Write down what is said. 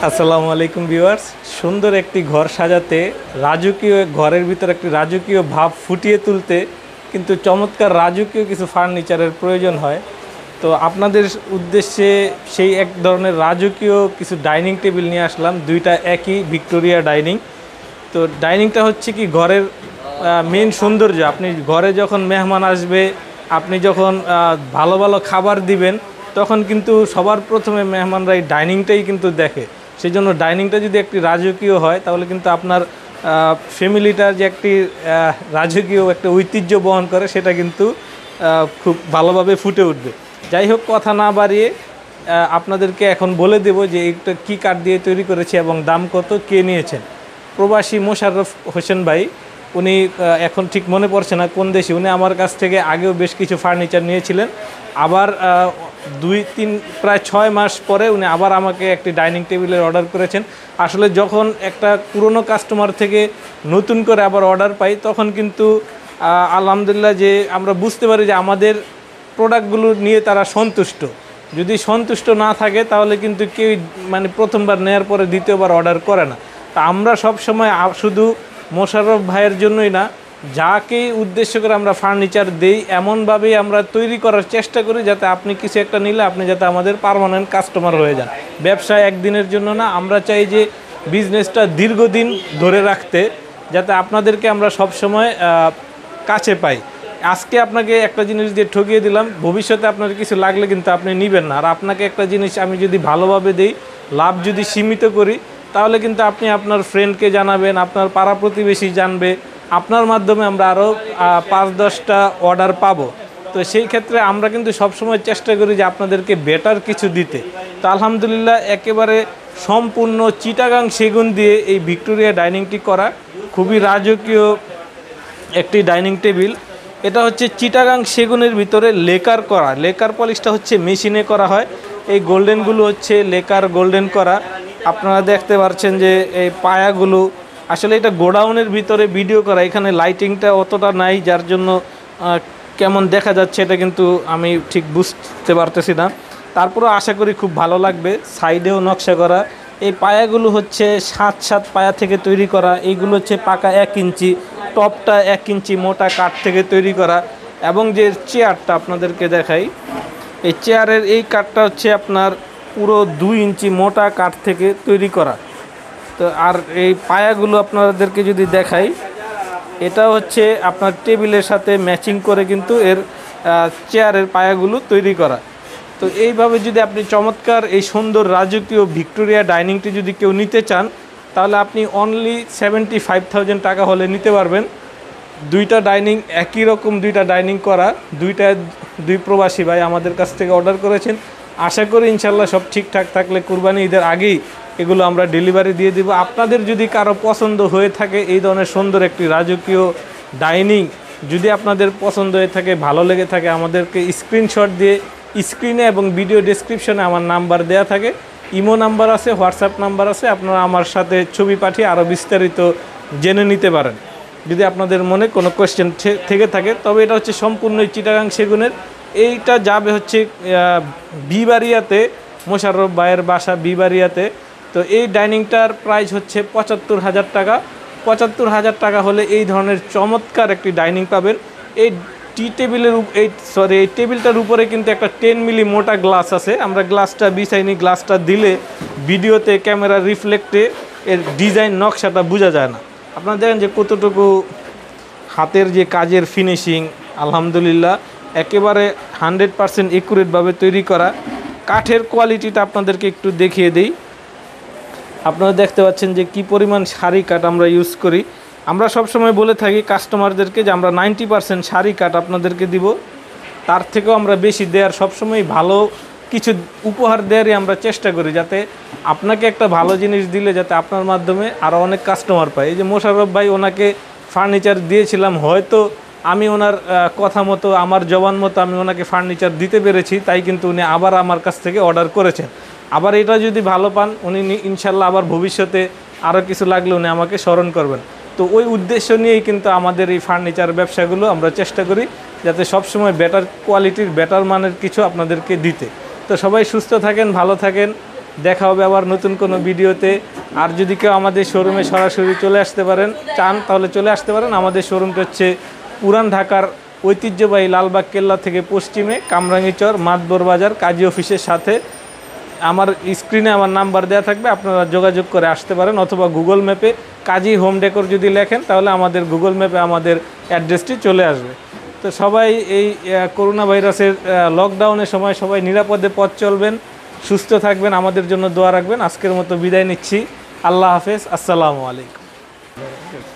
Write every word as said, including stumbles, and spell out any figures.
আসসালামু আলাইকুম ভিউয়ার্স। সুন্দর একটি ঘর সাজাতে রাজকীয় ঘরের ভিতর একটি রাজকীয় ভাব ফুটিয়ে তুলতে কিন্তু চমৎকার রাজকীয় কিছু ফার্নিচারের প্রয়োজন হয়। তো আপনাদের উদ্দেশ্যে সেই এক ধরনের রাজকীয় কিছু ডাইনিং টেবিল নিয়ে আসলাম, দুইটা একই ভিক্টোরিয়া ডাইনিং। তো ডাইনিংটা হচ্ছে কি ঘরের মেন সৌন্দর্য। আপনি ঘরে যখন মেহমান আসবে, আপনি যখন ভালো ভালো খাবার দিবেন, তখন কিন্তু সবার প্রথমে মেহমানরা এই ডাইনিংটাই কিন্তু দেখে। সেই জন্য ডাইনিংটা যদি একটি রাজকীয় হয়, তাহলে কিন্তু আপনার ফ্যামিলিটার যে একটি রাজকীয় একটা ঐতিহ্য বহন করে, সেটা কিন্তু খুব ভালোভাবে ফুটে উঠবে। যাই হোক, কথা না বাড়িয়ে আপনাদেরকে এখন বলে দেব যে এটা কী কাঠ দিয়ে তৈরি করেছে এবং দাম কত, কে নিয়েছেন। প্রবাসী মোশাররফ হোসেন ভাই, উনি এখন ঠিক মনে পড়ছে না কোন দেশে, উনি আমার কাছ থেকে আগেও বেশ কিছু ফার্নিচার নিয়েছিলেন। আবার দুই তিন প্রায় ছয় মাস পরে উনি আবার আমাকে একটি ডাইনিং টেবিলের অর্ডার করেছেন। আসলে যখন একটা পুরনো কাস্টমার থেকে নতুন করে আবার অর্ডার পাই, তখন কিন্তু আলহামদুলিল্লাহ যে আমরা বুঝতে পারি যে আমাদের প্রোডাক্টগুলো নিয়ে তারা সন্তুষ্ট। যদি সন্তুষ্ট না থাকে, তাহলে কিন্তু কেউ মানে প্রথমবার নেওয়ার পরে দ্বিতীয়বার অর্ডার করে না। তা আমরা সব সময় শুধু মোশাররফ ভাইয়ের জন্যই না, যাকেই উদ্দেশ্য করে আমরা ফার্নিচার দেই, এমনভাবেই আমরা তৈরি করার চেষ্টা করি যাতে আপনি কিছু একটা নিলে আপনি যাতে আমাদের পার্মানেন্ট কাস্টমার হয়ে যান। ব্যবসা একদিনের জন্য না, আমরা চাই যে বিজনেসটা দীর্ঘদিন ধরে রাখতে, যাতে আপনাদেরকে আমরা সব সময় কাছে পাই। আজকে আপনাকে একটা জিনিস দিয়ে ঠকিয়ে দিলাম, ভবিষ্যতে আপনার কিছু লাগলে কিন্তু আপনি নেবেন না। আর আপনাকে একটা জিনিস আমি যদি ভালোভাবে দেই, লাভ যদি সীমিত করি, তাহলে কিন্তু আপনি আপনার ফ্রেন্ডকে জানাবেন, আপনার পাড়া প্রতিবেশী জানবে, আপনার মাধ্যমে আমরা আরও পাঁচ দশটা অর্ডার পাবো। তো সেই ক্ষেত্রে আমরা কিন্তু সবসময় চেষ্টা করি যে আপনাদেরকে বেটার কিছু দিতে। তো আলহামদুলিল্লাহ, একেবারে সম্পূর্ণ চিটাগাং সেগুন দিয়ে এই ভিক্টোরিয়া ডাইনিংটি করা, খুবই রাজকীয় একটি ডাইনিং টেবিল। এটা হচ্ছে চিটাগাং সেগুনের ভিতরে লেকার করা, লেকার পলিশটা হচ্ছে মেশিনে করা হয়। এই গোল্ডেনগুলো হচ্ছে লেকার গোল্ডেন করা। আপনারা দেখতে পাচ্ছেন যে এই পায়াগুলো আসলে এটা গোডাউনের ভিতরে ভিডিও করা, এখানে লাইটিংটা অতটা নাই, যার জন্য কেমন দেখা যাচ্ছে এটা কিন্তু আমি ঠিক বুঝতে পারতেছি না। তারপরেও আশা করি খুব ভালো লাগবে। সাইডেও নকশা করা। এই পায়াগুলো হচ্ছে সাত সাত পায়া থেকে তৈরি করা। এইগুলো হচ্ছে পাকা এক ইঞ্চি, টপটা এক ইঞ্চি মোটা কাঠ থেকে তৈরি করা। এবং যে চেয়ারটা আপনাদেরকে দেখাই, এই চেয়ারের এই কাঠটা হচ্ছে আপনার পুরো দুই ইঞ্চি মোটা কাঠ থেকে তৈরি করা। তো আর এই পায়াগুলো আপনাদেরকে যদি দেখাই, এটা হচ্ছে আপনার টেবিলের সাথে ম্যাচিং করে কিন্তু এর চেয়ারের পায়াগুলো তৈরি করা। তো এইভাবে যদি আপনি চমৎকার এই সুন্দর রাজকীয় ভিক্টোরিয়া ডাইনিংটি যদি কেউ নিতে চান, তাহলে আপনি অনলি সেভেন্টি ফাইভ থাউজেন্ড টাকা হলে নিতে পারবেন। দুইটা ডাইনিং একই রকম, দুইটা ডাইনিং করা, দুইটা দুই প্রবাসী ভাই আমাদের কাছ থেকে অর্ডার করেছেন। আশা করি ইনশাল্লাহ সব ঠিকঠাক থাকলে কুরবানি ঈদের আগেই এগুলো আমরা ডেলিভারি দিয়ে দেব। আপনাদের যদি কারো পছন্দ হয়ে থাকে এই ধরনের সুন্দর একটি রাজকীয় ডাইনিং, যদি আপনাদের পছন্দ হয়ে থাকে, ভালো লেগে থাকে, আমাদেরকে স্ক্রিনশট দিয়ে স্ক্রিনে এবং ভিডিও ডেসক্রিপশনে আমার নাম্বার দেয়া থাকে, ইমো নাম্বার আছে, হোয়াটসঅ্যাপ নাম্বার আছে, আপনারা আমার সাথে ছবি পাঠিয়ে আরও বিস্তারিত জেনে নিতে পারেন যদি আপনাদের মনে কোনো কোয়েশ্চেন থেকে থাকে। তবে এটা হচ্ছে সম্পূর্ণ চিটাগাং সেগুনের। এইটা যাবে হচ্ছে বিবাড়িয়াতে, মোশাররফ ভাইয়ের বাসা বিবাড়িয়াতে। তো এই ডাইনিংটার প্রাইস হচ্ছে পঁচাত্তর হাজার টাকা। পঁচাত্তর হাজার টাকা হলে এই ধরনের চমৎকার একটি ডাইনিং পাবেন। এই টি টেবিলের এই সরি এই টেবিলটার উপরে কিন্তু একটা টেন মিলি মোটা গ্লাস আছে। আমরা গ্লাসটা বিছাইনি, গ্লাসটা দিলে ভিডিওতে ক্যামেরা রিফ্লেক্টে এর ডিজাইন নকশাটা বোঝা যায় না। আপনারা দেখেন যে কতটুকু হাতের যে কাজের ফিনিশিং, আলহামদুলিল্লাহ একেবারে হান্ড্রেড পারসেন্ট একুরেটভাবে তৈরি করা। কাঠের কোয়ালিটিটা আপনাদেরকে একটু দেখিয়ে দিই। আপনারা দেখতে পাচ্ছেন যে কি পরিমাণ সারি কাঠ আমরা ইউজ করি। আমরা সবসময় বলে থাকি কাস্টমারদেরকে যে আমরা নাইনটি পারসেন্ট সারি কাঠ আপনাদেরকে দিব, তার থেকেও আমরা বেশি দেওয়ার সবসময় ভালো কিছু উপহার দেওয়ারই আমরা চেষ্টা করি, যাতে আপনাকে একটা ভালো জিনিস দিলে যাতে আপনার মাধ্যমে আরও অনেক কাস্টমার পায়। এই যে মোশাররফ ভাই, ওনাকে ফার্নিচার দিয়েছিলাম, হয়তো আমি ওনার কথা মতো, আমার জবান মতো আমি ওনাকে ফার্নিচার দিতে পেরেছি, তাই কিন্তু উনি আবার আমার কাছ থেকে অর্ডার করেছেন। আবার এটা যদি ভালো পান, উনি ইনশাল্লাহ আবার ভবিষ্যতে আরও কিছু লাগলে উনি আমাকে স্মরণ করবেন। তো ওই উদ্দেশ্য নিয়েই কিন্তু আমাদের এই ফার্নিচার ব্যবসাগুলো আমরা চেষ্টা করি যাতে সবসময় বেটার কোয়ালিটির, বেটার মানের কিছু আপনাদেরকে দিতে। তো সবাই সুস্থ থাকেন, ভালো থাকেন। দেখা হবে আবার নতুন কোনো ভিডিওতে। আর যদি কেউ আমাদের শোরুমে সরাসরি চলে আসতে পারেন চান তাহলে চলে আসতে পারেন। আমাদের শোরুমটা হচ্ছে পুরান ঢাকার ঐতিহ্যবাহী লালবাগ কেল্লা থেকে পশ্চিমে কামরাঙ্গীচর মাতবর বাজার কাজী অফিসের সাথে। আমার স্ক্রিনে আমার নাম্বার দেওয়া থাকবে, আপনারা যোগাযোগ করে আসতে পারেন, অথবা গুগল ম্যাপে কাজী হোম ডেকোর যদি লেখেন তাহলে আমাদের গুগল ম্যাপে আমাদের অ্যাড্রেসটি চলে আসবে। তো সবাই এই করোনা ভাইরাসের লকডাউনের সময় সবাই নিরাপদে পথ চলবেন, সুস্থ থাকবেন, আমাদের জন্য দোয়া রাখবেন। আজকের মতো বিদায় নিচ্ছি। আল্লাহ হাফেজ, আসসালামু আলাইকুম।